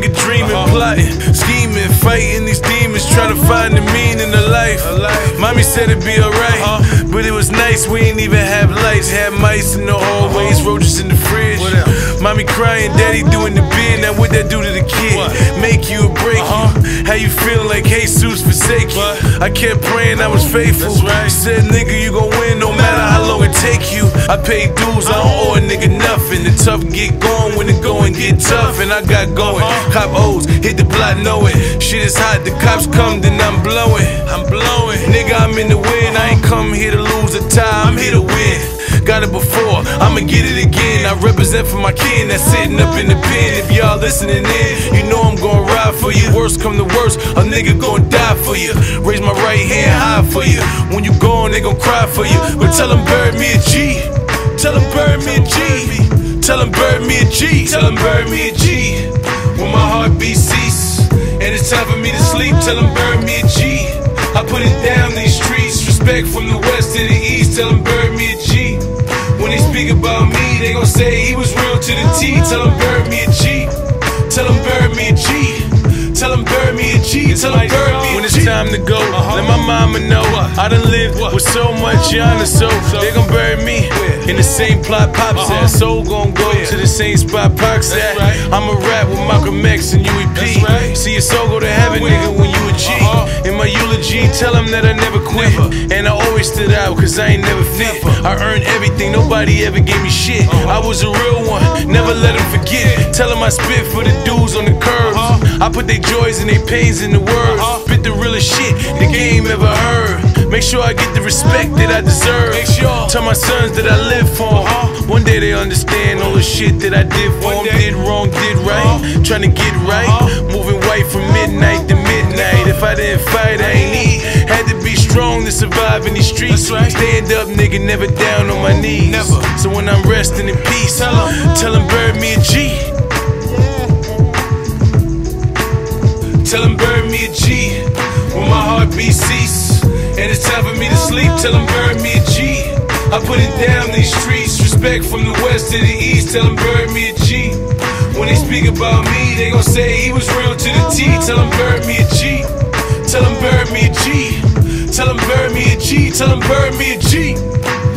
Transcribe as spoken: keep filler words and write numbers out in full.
nigga dreaming, plotting, scheming, fighting these demons, trying to find the meaning of life. Mommy said it'd be alright, but it was nice, we ain't even have lights. Had mice in the hallways, roaches in the fridge. Mommy crying, daddy doing the bid. Now what that do to the kid? Make you or break you? How you feeling like Jesus forsake you? I kept praying, I was faithful. Said nigga, you gon' win no matter how long it take you. I pay dues, I don't owe a nigga nothing. The tough get going when the going get tough, and I got going. Cop O's, hit the block, know it. Shit is hot, the cops come, then I'm blowing. I'm blowing. Nigga, I'm in the wind. I ain't come here to lose a tie, I'm here to win. Got it before, I'ma get it again. I represent for my kin that's sitting up in the pen. If y'all listening in, you know I'm gon' ride for you. Worst come to worst, a nigga gon' die for you. Raise my right hand high for you. When you gone, they gon' cry for you. But tell them bury me a G. Tell them bury me a G. Tell them bury me a G. Tell them bury me a G. When my heartbeat cease and it's time for me to sleep, tell them bury me a G. I put it down these streets, respect from the west to the east. Tell them bury me a G. When they speak about me, they gon' say he was real to the T. Tell them bury me a G. Tell them bury me a G. Tell them bury me a G. Tell them bury me a G. When it's time to go, let my mama know I done lived with so much honor, so they gon' bury me in the same plot Pops at. Soul gon' go to the same spot Pops at. I'ma rap with Malcolm X and U E P. See your soul go to heaven, nigga, when you a G. In my eulogy, tell them that I never quit. And I always stood out, cause I ain't never fit. I earned everything, nobody ever gave me shit. I was a real one, never let them forget. Tell them I spit for the dudes on the curves. I put their joys and their pains in the words. Spit the realest shit the game ever heard. Make sure I get the respect that I deserve. Tell my sons that I live for. One day they understand all the shit that I did for them. Did wrong, did right, trying to get right. Moving white from midnight to midnight. If I didn't fight, I ain't eat. Had to be strong to survive in these streets. Stand up, nigga, never down on my knees. So when I'm resting in peace, tell them bury me a G. Tell them bury me a G. When my heartbeat cease and it's time for me to sleep, tell them bury me a G. I put it down these streets, respect from the west to the east. Tell them bury me a G. When they speak about me, they gon' say he was real to the T. Tell them bury me a G. Tell them bury me a G. Tell them bury me a G. Tell them bury me a G.